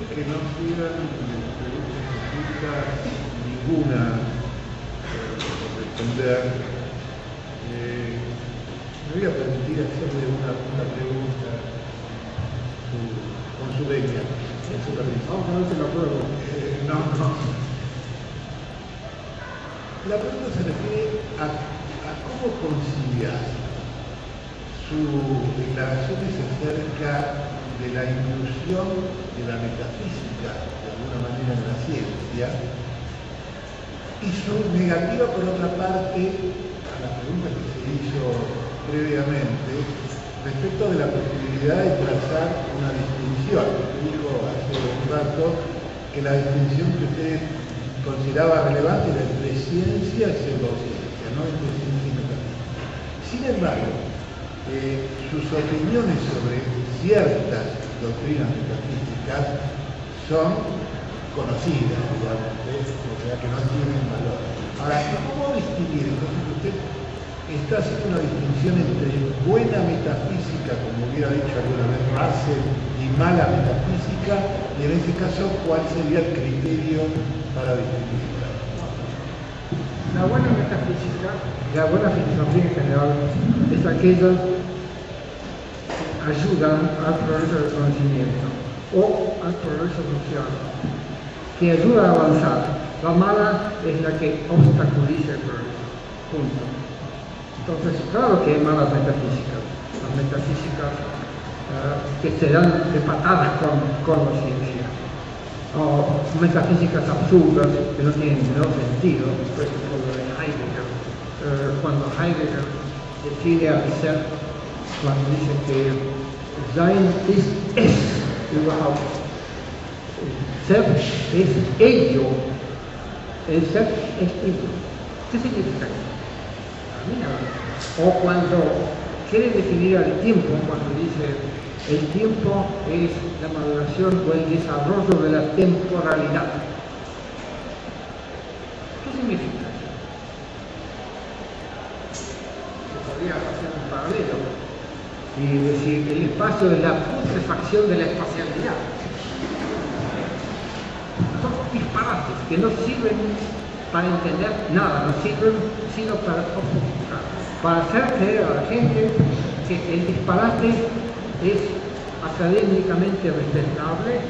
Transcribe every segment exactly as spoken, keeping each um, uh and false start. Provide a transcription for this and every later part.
que no sigan preguntas específicas ninguna eh, por responder. Eh, me voy a permitir hacerle una, una pregunta su, con su venia. Vamos a ver si lo apruebo. Eh, no, no. La pregunta se refiere a, a cómo conciliar sus declaraciones acerca de la inclusión de la metafísica, de alguna manera, en la ciencia, y su negativa, por otra parte, a la pregunta que se hizo previamente, respecto de la posibilidad de trazar una distinción. Usted dijo hace un rato que la distinción que usted consideraba relevante era entre ciencia y pseudociencia, no entre ciencia y metafísica. Sin embargo, eh, sus opiniones sobre ciertas doctrinas metafísicas son conocidas, digamos, ¿eh? O sea que no tienen valor. Ahora, ¿cómo distinguir? Entonces usted está haciendo una distinción entre buena metafísica, como hubiera dicho alguna vez Russell, y mala metafísica, y en ese caso, ¿cuál sería el criterio para distinguirla? La buena metafísica, la buena filosofía en general, es aquella que ayuda al progreso del conocimiento o al progreso social, que ayuda a avanzar. La mala es la que obstaculiza el progreso. Punto. Entonces, claro que hay malas metafísicas. Las metafísicas uh, que se dan de patadas con, con la ciencia. O metafísicas absurdas que no tienen ningún sentido, por ejemplo lo de Heidegger. Uh, cuando Heidegger decide hacer, cuando dice que Sein ist es überhaupt, Ser es ello, el ser es ello. ¿Qué significa eso? O cuando quiere definir al tiempo, cuando dice el tiempo es la maduración o el desarrollo de la temporalidad. ¿Qué significa eso? Se podría hacer un paralelo y decir el espacio es la putrefacción de la espacialidad. Son disparates que no sirven para entender nada, no sirven sino para obfuscar, para hacer creer a la gente que el disparate es académicamente respetable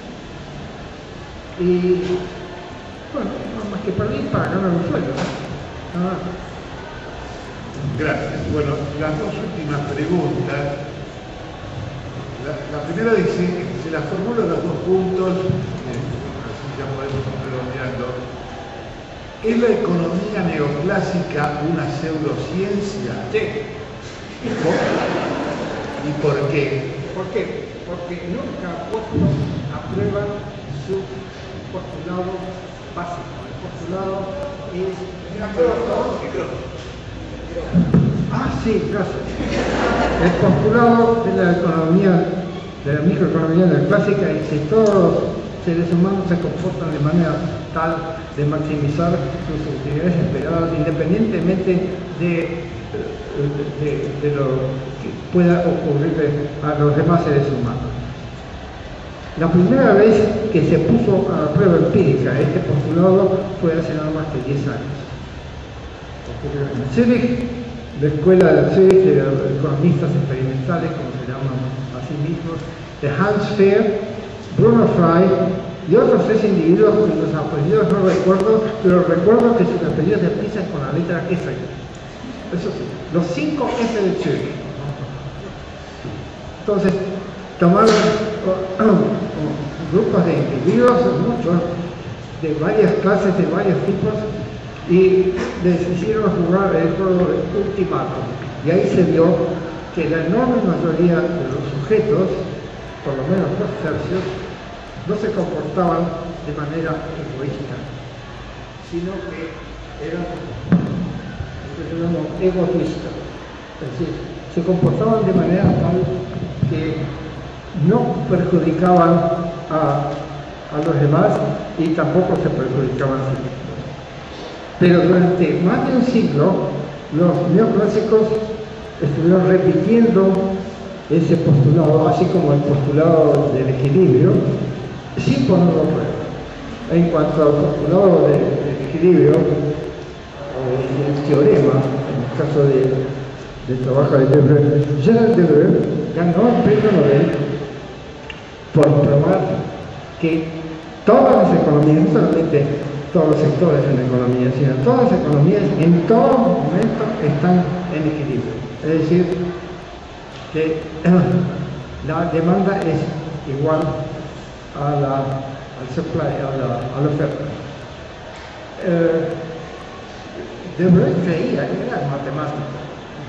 y, bueno, no más que para mí para ganar un sueldo. Ah. Gracias. Bueno, las dos últimas preguntas. La, la primera dice, se las formulo en los dos puntos, eh, así ya podemos ir redondeando. ¿Es la economía neoclásica una pseudociencia? Sí. ¿Y por, ¿Y por qué? ¿Por qué? Porque nunca ha puesto a prueba su postulado básico. El postulado es... Ah, sí, gracias. El postulado de la economía, de la microeconomía neoclásica, es que todos los seres humanos se comportan de manera tal de maximizar sus utilidades esperadas independientemente de, de, de lo que pueda ocurrir a los demás seres humanos. La primera vez que se puso a la prueba empírica este postulado fue hace nada más que diez años. En Zurich, la escuela de Zurich de economistas experimentales, como se llaman a sí mismos, de Hans Fehr, Bruno Frey y otros tres individuos cuyos apellidos no recuerdo, pero recuerdo que sus apellidos empiezan con la letra F. Eso sí, los cinco F de Zurich. Entonces, tomaron grupos de individuos, muchos, de varias clases, de varios tipos, y les hicieron jugar el juego de ultimátum. Y ahí se vio que la enorme mayoría de los sujetos, por lo menos dos tercios, no se comportaban de manera egoísta, sino que eran egoístas. Es decir, se comportaban de manera tal que no perjudicaban a, a los demás y tampoco se perjudicaban a sí mismos. Pero durante más de un siglo, los neoclásicos estuvieron repitiendo ese postulado, así como el postulado del equilibrio, sin principio no lo prueba. En cuanto al postulado del de equilibrio, o el teorema, en el caso de, del trabajo de Debreu, Gerard Debreu ganó el premio Nobel por probar que todas las economías, no solamente todos los sectores de la economía, sino todas las economías en todo momento están en equilibrio. Es decir, que la demanda es igual a la, al supply, a la, a la oferta. Eh, Debreu creía, era matemático.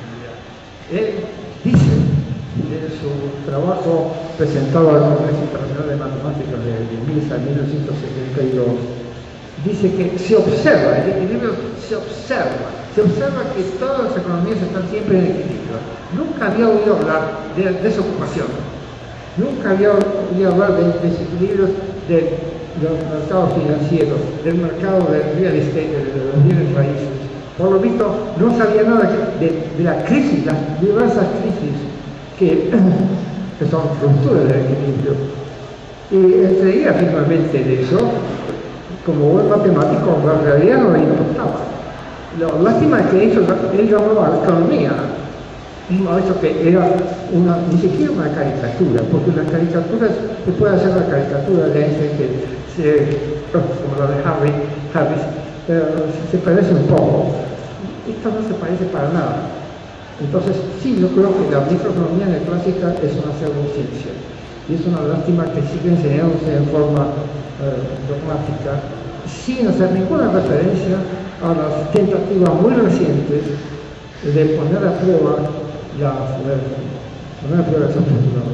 Él dice en su trabajo presentado al Congreso Internacional de Matemáticas de, de mil novecientos setenta y dos, dice que se observa, el equilibrio se observa, se observa que todas las economías están siempre en equilibrio. Nunca había oído hablar de desocupación, nunca había oído hablar de desequilibrios de los mercados financieros, del mercado del real estate, de los bienes raíces. Por lo visto, no sabía nada de, de la crisis, las diversas crisis que, que son rupturas del equilibrio. Y él creía firmemente de eso. Como buen matemático, en realidad no le importaba. La lástima es que eso, él llamaba a la economía, a eso que era una, ni siquiera una caricatura, porque las caricaturas, se puede hacer la caricatura de ese que se, como la de Harry, Harris, pero se parece un poco. Esto no se parece para nada. Entonces, sí, yo creo que la microeconomía clásica es una pseudociencia. Y es una lástima que siga enseñándose en forma eh, dogmática, sin hacer ninguna referencia a las tentativas muy recientes de poner a prueba la, la, poner a prueba esa postura.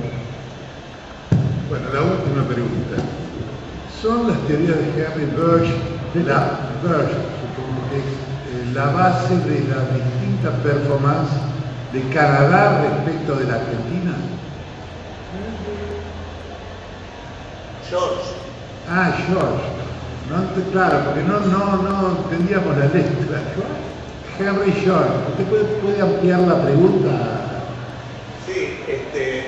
Bueno, la última pregunta. ¿Son las teorías de Henry Burge, la, Burge, supongo que es eh, la base de la distinta performance de Canadá respecto de la Argentina? George. Ah, George. No, claro, porque no, no, no entendíamos la letra. Henry George. ¿Usted puede, puede ampliar la pregunta? Sí, este...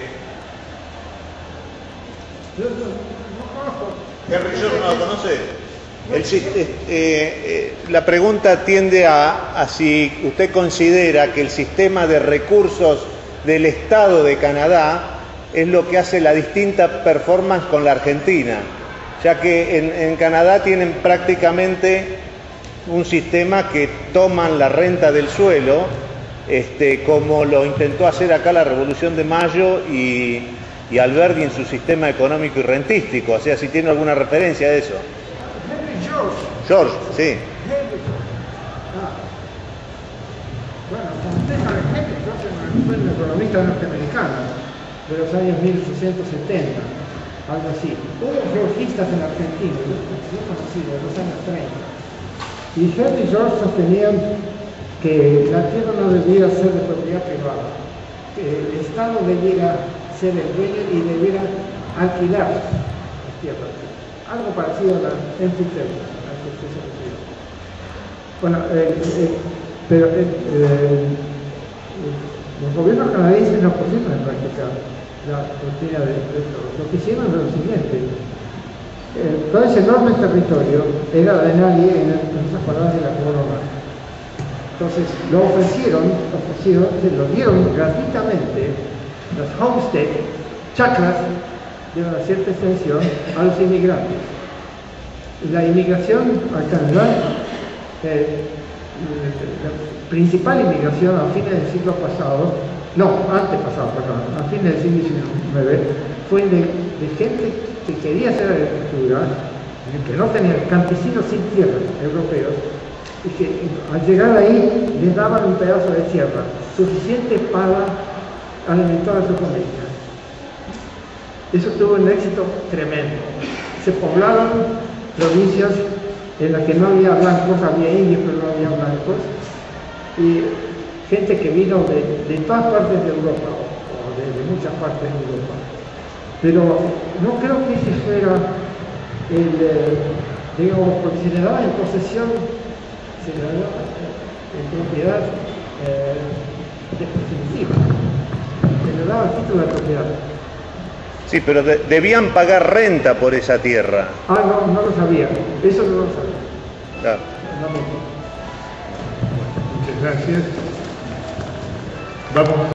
Yo no, no conozco. Henry George no lo conoce. El, eh, eh, la pregunta tiende a, a si usted considera que el sistema de recursos del Estado de Canadá es lo que hace la distinta performance con la Argentina, ya que en, en Canadá tienen prácticamente un sistema que toman la renta del suelo, este, como lo intentó hacer acá la Revolución de Mayo y, y Alberti en su sistema económico y rentístico. O sea, si tiene alguna referencia a eso. Henry George. George, sí. Henry George. Ah. Bueno, como usted sabe, Henry George fue un economista norteamericano de los años mil ochocientos setenta, algo así. Hubo georgistas en Argentina, yo, yo conocí de los años treinta. Y Henry George sostenían que la tierra no debía ser de propiedad privada, que el Estado debiera ser el dueño y debiera alquilar las tierras. Algo parecido a la empty tenure, a la que usted se refiere. Bueno, eh, eh, pero eh, eh, los gobiernos canadienses no pusieron en práctica la doctrina de, de todo. Lo que hicieron es lo siguiente. Eh, todo ese enorme territorio era de nadie en, en esas palabras de la corona. Entonces lo ofrecieron, ofrecieron, se lo dieron gratuitamente, los homestead, chacras de una cierta extensión, a los inmigrantes. La inmigración a Canadá, eh, la principal inmigración a fines del siglo pasado, no, antepasado, perdón, a fines del siglo diecinueve, fue de, de gente que quería hacer agricultura, que no tenía campesinos sin tierra, europeos, y que al llegar ahí les daban un pedazo de tierra suficiente para alimentar a su familia. Eso tuvo un éxito tremendo. Se poblaron provincias en las que no había blancos, había indios pero no había blancos, y gente que vino de, de todas partes de Europa, o de, de muchas partes de Europa. Pero no creo que ese fuera el, eh, digamos, porque se le daba en posesión, se le daba en propiedad eh, definitiva, se le daba el título de propiedad. Sí, pero de- debían pagar renta por esa tierra. Ah, no, no lo sabía. Eso no lo sabía. Claro. Lamento. Muchas gracias. Vamos